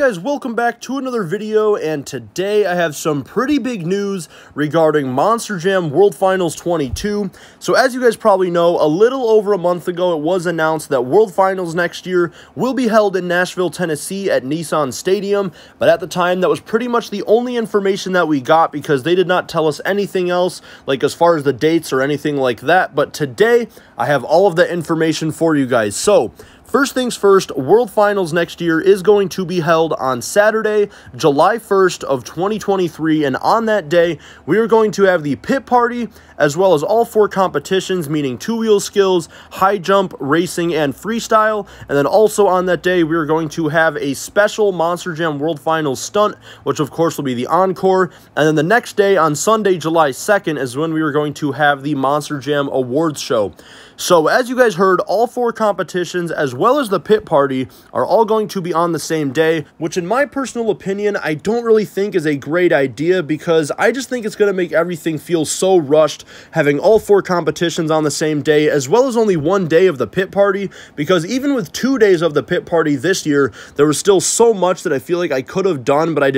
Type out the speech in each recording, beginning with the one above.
guys, welcome back to another video, and today I have some pretty big news regarding Monster Jam World Finals 22. So as you guys probably know, a little over a month ago it was announced that World Finals next year will be held in Nashville, Tennessee at Nissan Stadium, but at the time that was pretty much the only information that we got because they did not tell us anything else, like as far as the dates or anything like that. But today I have all of the information for you guys. So first things first, World Finals next year is going to be held on Saturday, July 1st of 2023, and on that day, we are going to have the pit party, as well as all four competitions, meaning two-wheel skills, high jump, racing, and freestyle, and then also on that day, we are going to have a special Monster Jam World Finals stunt, which of course will be the encore, and then the next day, on Sunday, July 2nd, is when we are going to have the Monster Jam Awards show. So, as you guys heard, all four competitions, as well as the pit party, are all going to be on the same day, which in my personal opinion, I don't really think is a great idea because I just think it's going to make everything feel so rushed, having all four competitions on the same day, as well as only one day of the pit party, because even with 2 days of the pit party this year, there was still so much that I feel like I could have done, but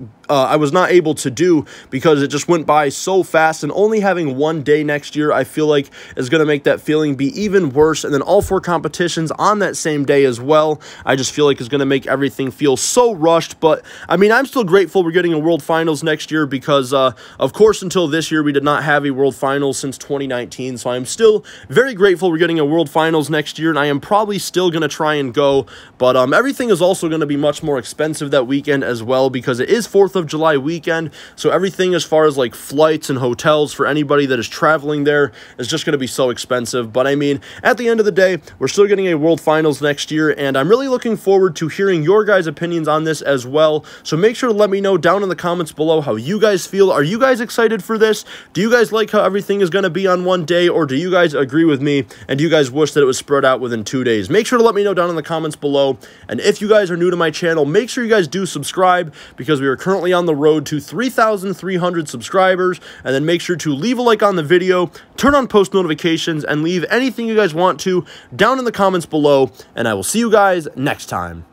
I was not able to do because it just went by so fast, and only having 1 day next year, I feel like is going to make that feeling be even worse, and then all four competitions on that same day as well, I just feel like is going to make everything feel so rushed. But I mean, I'm still grateful we're getting a World Finals next year because, of course, until this year, we did not have a World Finals since 2019, so I'm still very grateful we're getting a World Finals next year, and I am probably still going to try and go, but everything is also going to be much more expensive that weekend as well because it is 4th of July weekend, so everything as far as like flights and hotels for anybody that is traveling there is just going to be so expensive. But I mean, at the end of the day, we're still getting a World Finals next year, and I'm really looking forward to hearing your guys' opinions on this as well. So make sure to let me know down in the comments below how you guys feel. Are you guys excited for this? Do you guys like how everything is going to be on 1 day, or do you guys agree with me and do you guys wish that it was spread out within 2 days? Make sure to let me know down in the comments below. And if you guys are new to my channel, make sure you guys do subscribe because we are currently on the road to 3,300 subscribers. And then make sure to leave a like on the video, turn on post notifications, and leave anything you guys want to down in the comments below, and I will see you guys next time.